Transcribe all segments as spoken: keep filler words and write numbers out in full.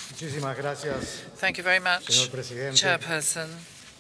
Muchísimas gracias. Thank you very much, Señor presidente. Chairperson.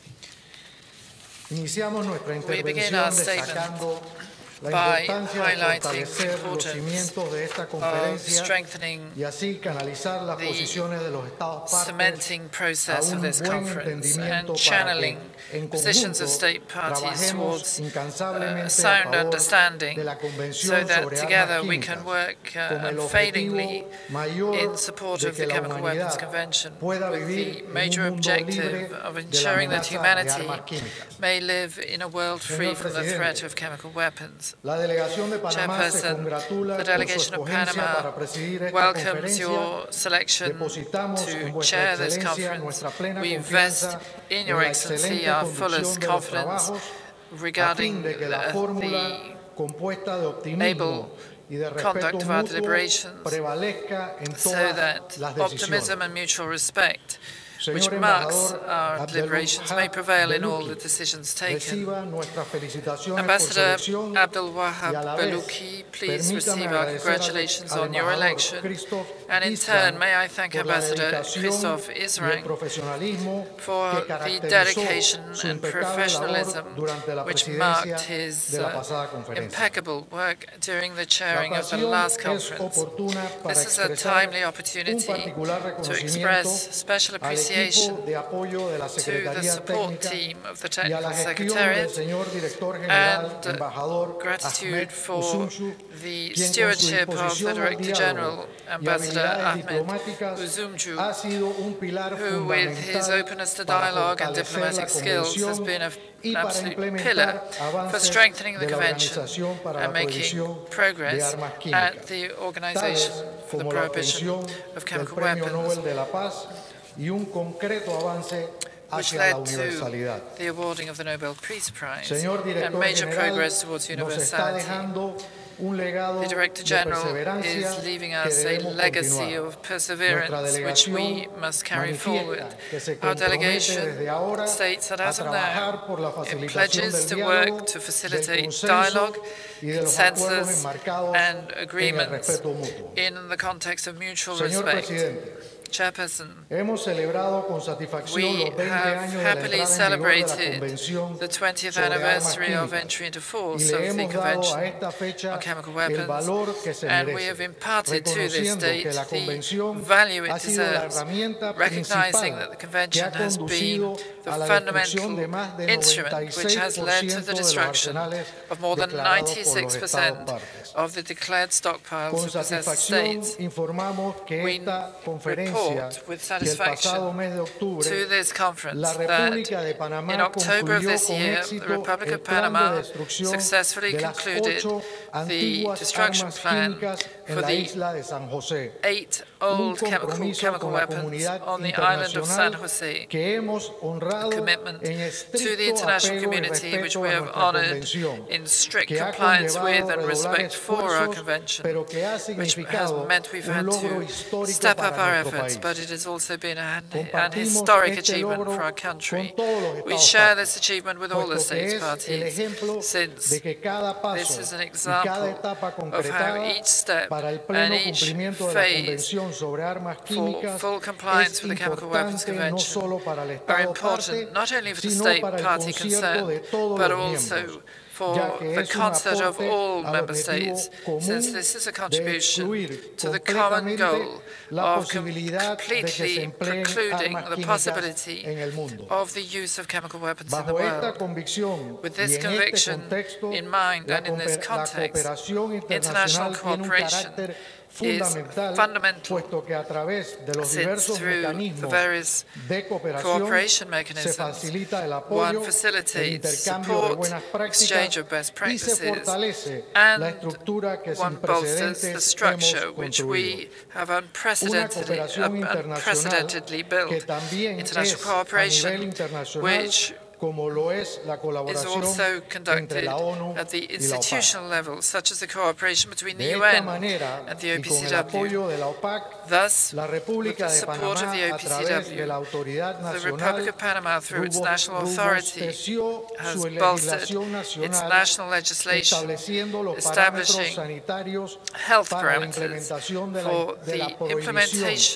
Iniciamos nuestra We begin our intervención statement destacando la by importancia de highlighting the fortalecer los importance cimientos de esta of conferencia strengthening y así canalizar las the posiciones de los Estados partes cementing a process of un this buen conference entendimiento and para channeling que en positions of conjunto state parties trabajemos towards incansablemente uh, a sound favor understanding de la so Convención that sobre together armas we químicas can work uh, como el unfailingly objetivo mayor in support de of que the la Chemical Weapons humanidad Convention pueda with the vivir en major un mundo libre objective of de la ensuring that amenaza de humanity armas químicas. may live in a world free Señor from the threat presidente, of chemical weapons. la delegación de Panamá se Chairperson, congratula the con su delegation of escogencia Panama para presidir esta welcomes conferencia. your selection Depositamos to en vuestra chair this excelencia conference. nuestra plena We invest confianza in en Your la Excellency excelente our conducción fullest de los confidence trabajos a regarding fin de que la the, fórmula the compuesta de optimismo y de respeto conduct of our mutuo deliberations prevalezca en so todas that las optimism decisiones. and mutual respect which Señor marks embajador our deliberations may prevail in all the decisions taken. reciba nuestras felicitaciones Ambassador por su elección Abdul y a Wahab la vez Baluki, please permítame receive our agradecer congratulations al on your embajador election. Christoph And in Israel turn, may I thank por la Ambassador dedicación Christoph y el Israel profesionalismo for que the caracterizó dedication su and impecable professionalism labor durante la which presidencia marked his de la uh, pasada conferencia. impeccable work during the La chairing of the ocasión last es conference. oportuna para This is a expresar timely un opportunity particular to reconocimiento express special al appreciation equipo de apoyo de la to the Secretaría support Técnica team of the y a la Technical gestión del Secretariat, señor director general, and uh, embajador gratitude Ahmed for Uzumcu, the quien con su stewardship of the disposición al Director General, diálogo y Ambassador habilidades Ahmed diplomáticas Uzumcu, ha sido un pilar who with his fundamental openness to para dialogue and fortalecer la diplomatic skills has convención been a, y an para absolute implementar pillar for avances strengthening the de la Convention Organización para and la making Prohibición de progress Armas at Químicas, the tales Organization for the como la Prohibition obtención of del Chemical Premio Weapons, Nobel de la Paz y un concreto avance which hacia la led to universalidad. the awarding of the Nobel Peace Prize Señor and Director major General, progress towards nos está universality. dejando un legado The Director de General perseverancia is leaving que us a debemos legacy continuar. of perseverance which we must carry forward. Manifiesta que se Our compromete delegation desde ahora states that a as of now trabajar por la it facilitación pledges del to diálogo, work to del facilitate consenso dialogue, y de los acuerdos consensus enmarcados and en el agreements respeto mutuo. in the context of mutual Señor respect. Presidente, Chairperson, hemos celebrado con satisfacción we los veinte have años de la happily entrada en vigor de la celebrated Convención the twentieth sobre armas anniversary of químicas entry into y force le of the hemos dado Convention a esta fecha on Chemical el Weapons, valor que se and we have merece, imparted to this reconociendo date que la the Convención value it ha sido la deserves, herramienta recognizing that the principal que Convention ha has been conducido the a la destrucción fundamental de más de instrument which has led to noventa y seis por ciento the de los destruction arsenales of more than declarados por ninety-six los percent Estados partes. of the declared stockpiles Con of possessed satisfacción states. informamos que We esta conferencia report with y el pasado satisfaction mes de octubre to this conference la that República de Panamá in October of concluyó this con year, éxito the Republic el of plan de Panama destrucción successfully de las concluded ocho the antiguas destruction armas plan químicas for en la the isla de San José. eight Un old chemical, compromiso chemical con la weapons comunidad on the island of San internacional Jose, que hemos honrado commitment en to the estricto international apego y community which respeto we a have nuestra honored convención, in strict que ha compliance with conllevado and redoblar respect for our esfuerzos, convention, pero que ha which has significado meant we've un had logro to histórico step up para our nuestro efforts, país. but it has also been an, an Compartimos historic este achievement logro for our con country. todos los We Estados share partes, this achievement with all the puesto que states es el parties, ejemplo since de que cada this paso is an y cada example etapa of how concretada each step para el and pleno each cumplimiento de la phase Convención sobre armas for químicas full compliance es with the Chemical Weapons importante no Convention solo para el are Estado important parte, not only for the sino state para el party concierto de concerned, todos but los also miembros, for ya que the es un concert of aporte all al member objetivo states, común since this is a de contribution excluir to the common completamente goal la of com posibilidad de que se completely empleen precluding armas the químicas possibility en el mundo. of the use of chemical weapons in the Bajo esta world. convicción With y this en este conviction contexto, in mind la, and in this la context, cooperación international internacional tiene un cooperation carácter is fundamental, fundamental, puesto que a través de los since diversos through the mecanismos various de cooperación cooperation se mechanisms, facilita el one apoyo, el facilitates intercambio de support, buenas prácticas exchange of best y se practices, fortalece and la estructura que sin one bolsters the precedentes structure hemos which construido. we have Una unprecedentedly, cooperación internacional unprecedentedly built. que también International es a nivel cooperation, internacional, which como lo es la is colaboración also entre conducted la ONU at the y la OPAC. institutional level, such as the cooperation between the De U esta N manera, and the y con el O P C W. apoyo de la OPAC, Thus, la with República the de support of Panamá, the a través de la O P C W, Autoridad the Republic Nacional, of Panama, through its national authority, robusteció has su bolstered legislación its nacional, national legislation, estableciendo los parámetros establishing sanitarios health para la parameters implementación de la, for de la the prohibición implementation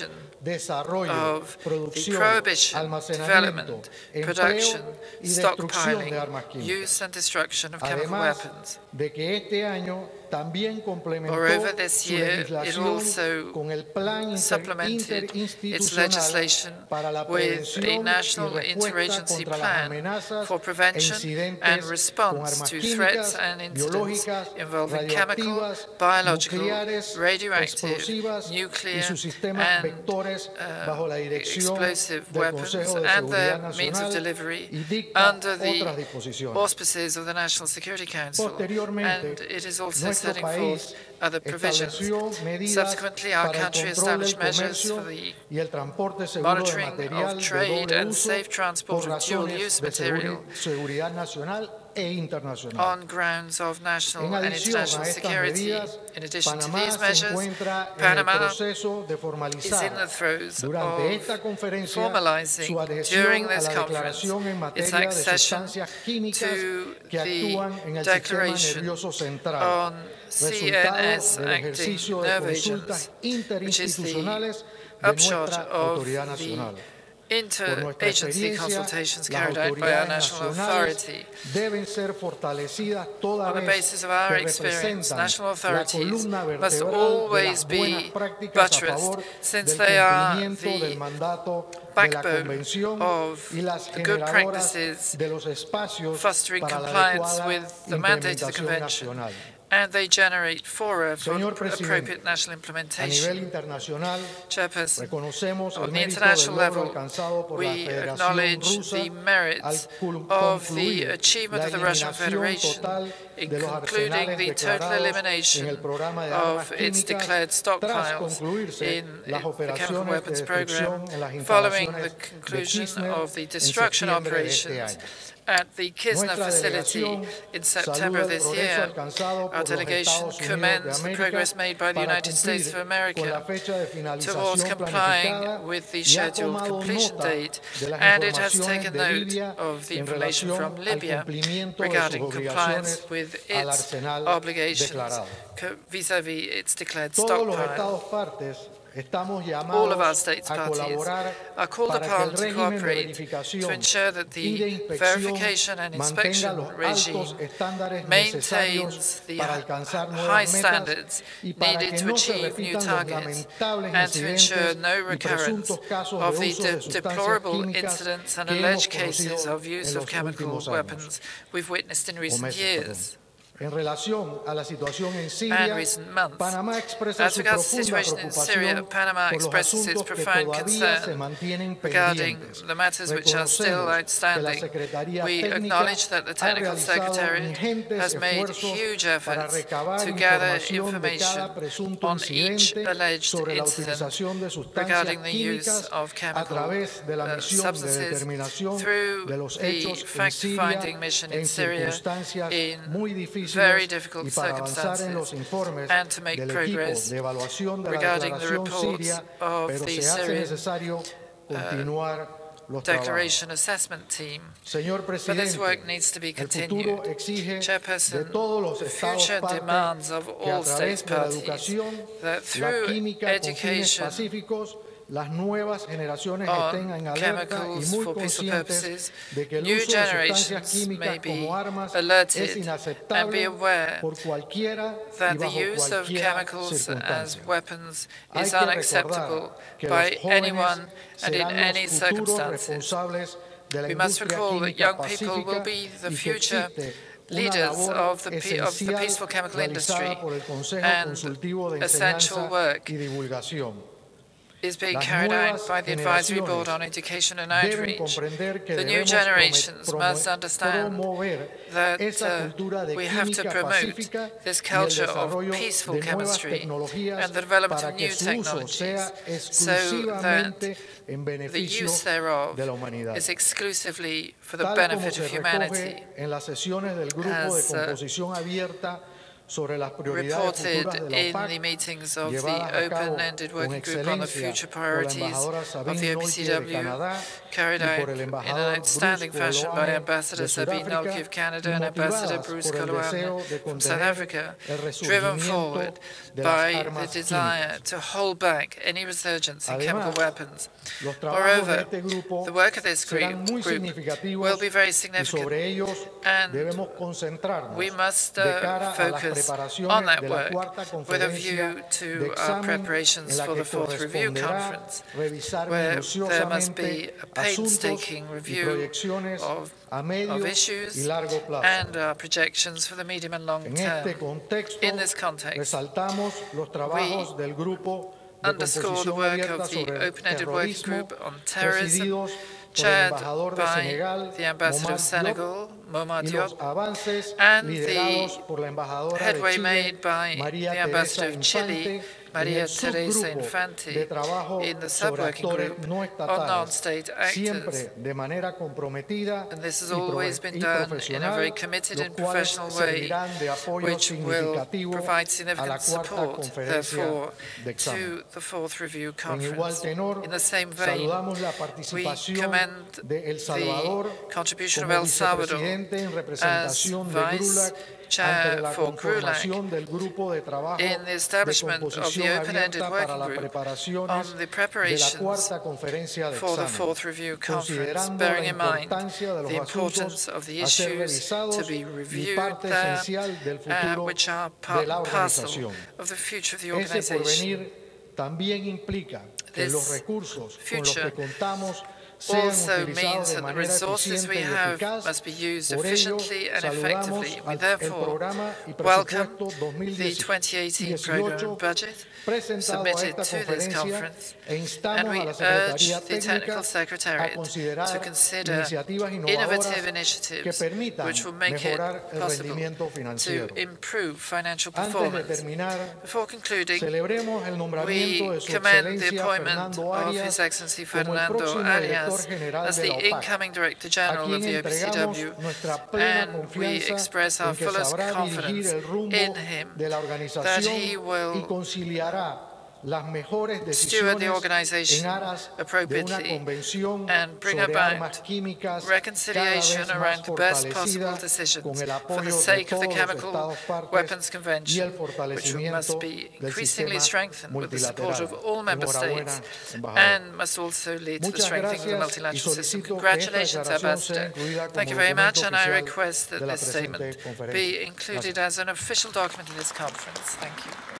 desarrollo, of the producción, prohibition, almacenamiento, development, empleo production, y destrucción de stockpiling, armas químicas. use and destruction of chemical Además weapons. de que este año también complementó Moreover, this su year, it legislación also con el Plan Inter- supplemented its Interinstitucional legislation para la with prevención a y national respuesta interagency contra las plan amenazas for e prevention incidentes and con response armas to químicas, threats and incidents biológicas, involving chemical, radioactivas, biological, nucleares, radioactive, explosivas y nuclear, sus sistemas and vectores uh, bajo la dirección explosive del weapons Consejo de and Seguridad their means of Nacional delivery y dicta under the otras disposiciones. auspices of the National Security Council, Posteriormente, and it is also nuestro setting país forth other provisions. estableció medidas Subsequently, our para el country control del established measures comercio for the y el transporte seguro de monitoring material of de trade doble and uso safe transport por of dual-use razones de material seguri- seguridad nacional e internacional. on grounds of En national and adición a international estas security. medidas, In addition to Panamá these se measures, encuentra en el Panama proceso de is in formalizar the throes durante esta of conferencia formalizing su adhesión during a this la conference declaración en its materia de accession sustancias químicas to que the actúan en el sistema declaration nervioso central, on C N S resultado del acting ejercicio de nerve consultas agents, which is the interinstitucionales de upshot nuestra of autoridad the nacional. Por nuestra interagency experiencia, consultations las carried out by our autoridades national nacionales authority. deben ser fortalecidas toda On the vez basis of our que experience, representan national la authorities columna must vertebral de always las buenas be prácticas a buttressed, favor since del they are cumplimiento del the mandato de la backbone Convención of y las the good generadoras practices de los espacios fostering para la compliance adecuada with the mandate of the implementación Convention, nacional. and they generate fora for Señor Presidente, appropriate national a implementation. nivel internacional, Chairperson, reconocemos el on the mérito del international logro level, alcanzado por la we Federación acknowledge Rusa the al merits cul- of the concluir achievement la of the Russian eliminación Federation total in de los concluding arsenales the total declarados en elimination el programa de armas of its químicas declared tras stockpiles concluirse in las the chemical operaciones de weapons program destrucción en las following the instalaciones de conclusion Kirchner of the en destruction septiembre de este operations año. at the Kisner Nuestra facility delegación in September saluda of el this progreso year. alcanzado Our por los delegation Estados Unidos de commends the América progress made by the para United States of cumplir con la America fecha de towards finalización complying planificada with the y ha scheduled tomado completion nota date, de las and it has informaciones taken de note Libia of the en information relación from al Libya cumplimiento de sus regarding compliance obligaciones with al its arsenal obligations declarado. co- vis-à-vis its declared Todos los stockpile. Estados partes estamos All of our llamados states a parties colaborar are called para que el upon to régimen de cooperate to verificación ensure that y de the inspección verification and mantenga inspection los regime altos estándares maintains necesarios the para alcanzar high nuevas metas standards y para needed que to no se achieve new repitan los targets, lamentables and to ensure incidentes no y recurrence presuntos casos of de the uso de de sustancias deplorable químicas incidents and que hemos alleged cases conocido of use en of los chemical últimos años. weapons we've witnessed in o recent meses, years En relación a la situación en and Siria, recent months. Panamá expresa As su regards the profunda situation in Syria, preocupación Panama por los expresses its asuntos que profound todavía se concern mantienen regarding pendientes. the matters which are still Reconocemos que la outstanding. Secretaría We Técnica acknowledge that the ha Technical realizado Secretariat ingentes has made esfuerzos huge para efforts recabar to gather información de information cada presunto on each incidente alleged sobre la incident utilización de sustancias regarding the use químicas of a chemical través de la uh, misión de substances determinación through de los the hechos en fact-finding Siria mission en in Syria circunstancias in muy very difíciles difficult y para avanzar en los circumstances informes and to make del equipo progress de evaluación de la regarding the declaración reports siria, of pero the se hace Syrian necesario continuar los trabajos. Declaration Assessment Team. Señor But this Presidente, work needs to be el continued. futuro exige de Chairperson, todos los the Estados future partes demands of que a all través states de la parties educación, that la through química con fines education pacíficos, las nuevas generaciones on estén en alerta y chemicals muy for peaceful conscientes purposes, de que el new uso de sustancias generations may químicas be como armas es alerted and be inaceptable aware por cualquiera y that the bajo use of cualquier chemicals as circunstancia. weapons Hay is que unacceptable recordar que by los jóvenes anyone and in serán any los futuros circumstances. responsables de la We must industria recall that química young people will pacífica be the y que future existe una leaders labor of the, pe- of the esencial peaceful chemical industry, realizada por el Consejo and Consultivo de essential Enseñanza work y Divulgación. is being Las carried out nuevas by the Advisory Board generaciones on Education and deben Outreach. comprender que The new debemos generations promo- must understand promover that esa uh, cultura de we have to química promote pacífica this y el culture of desarrollo peaceful de nuevas chemistry tecnologías and the development para of que new su uso sea technologies so that exclusivamente en the beneficio use thereof de la humanidad. is exclusively for the Tal como benefit se of humanity. recoge en las sesiones del Grupo de As, uh, Composición Abierta sobre las prioridades reported futuras de la in O P the C meetings of llevadas the a cabo open-ended con working group on the excelencia future por la priorities embajadora of Sabine the Noike de O P C W, Canadá carried y out por el in an embajador outstanding Bruce fashion by Coloane Ambassador de Sabine Nolte Sudáfrica of Canada y and Ambassador motivadas Bruce por el Coloane deseo de from South contener Africa, el driven resurgimiento forward de las by the armas desire químicas. to hold back any resurgence in chemical Además, weapons. los trabajos de Moreover, este grupo the work of this serán muy group will significativos be very y significant, sobre ellos and debemos concentrarnos we must de uh, cara a las focus on preparaciones that de la work cuarta with a conferencia view de to our examen en preparations la for que the fourth review corresponderá conference, revisar where there must be minuciosamente a asuntos painstaking y review proyecciones of, a of medio y issues largo plazo. and our projections for the medium and long En term. este contexto, In this context, resaltamos los trabajos del grupo de underscore the composición work abierta of the sobre el open-ended working terrorismo, group on terrorism, presididos por el chaired embajador de by Senegal, the ambassador Momad of Diop, Senegal, Momad y los Diop, avances and liderados the por la embajadora de headway Chile, made by María the Teresa ambassador of Chile, Infante, en Maria el Teresa subgrupo de Infante, trabajo in the sobre sub-working actores group no on estatales, non-state actors. siempre de manera comprometida And this has y, always profe- been y done in a profesional, very committed los and cuales professional way, servirán de apoyo which will significativo provide a la significant cuarta support, conferencia therefore, de examen. to the fourth review En igual conference. tenor, In the same vein, saludamos la we participación commend de El the Salvador contribution of como El Salvador vicepresidente en as representación de vice GRULAC ante chair la for GRULAC conformación del grupo de trabajo in the de establishment of composición the open-ended abierta para working las group preparaciones on the de la preparations cuarta conferencia de for the examen, fourth review conference, considerando bearing la in mind importancia de los the importance asuntos of the a ser issues to revisados be y reviewed parte there, esencial del uh, futuro which are de part la and parcel organización. of the future of the Ese organization. porvenir también implica que los This recursos con los future que contamos sean also utilizados means de that the manera resources we eficiente y have eficaz. must be used Por ello, efficiently and saludamos effectively. We al- el therefore programa y welcome presupuesto dos mil the twenty eighteen program dieciocho and budget presentado a submitted esta to this conferencia conference, e and instamos we a la urge Secretaría the Técnica Technical a Secretariat to considerar consider iniciativas innovative innovadoras que initiatives permitan which will make it mejorar el possible rendimiento to financiero. improve financial Antes de performance. terminar, Before concluding, celebremos el nombramiento we de Su commend the Excelencia appointment Fernando of Arias His Excellency como el Fernando próximo director Arias general as de the la O P C, incoming Director a General quien of the O P C entregamos W, nuestra plena and we confianza express our en que fullest sabrá dirigir confidence el rumbo in him de la that organización he y will conciliará las mejores steward the decisiones en organization aras de una appropriately convención and bring sobre about armas químicas cada reconciliation vez más around the best possible fortalecida decisions con el for the apoyo de sake of the todos los Chemical Estados partes Weapons y Convention, el which fortalecimiento must be del increasingly sistema strengthened with the support multilateral. of all member Enhorabuena, states embajador. and must also lead to the Muchas strengthening of the gracias y multilateral system. solicito que esta Congratulations, declaración sea Ambassador. incluida Thank you como very much, documento and I oficial request that de la this statement presente conferencia. be included Gracias. as an official document in this conference. Thank you.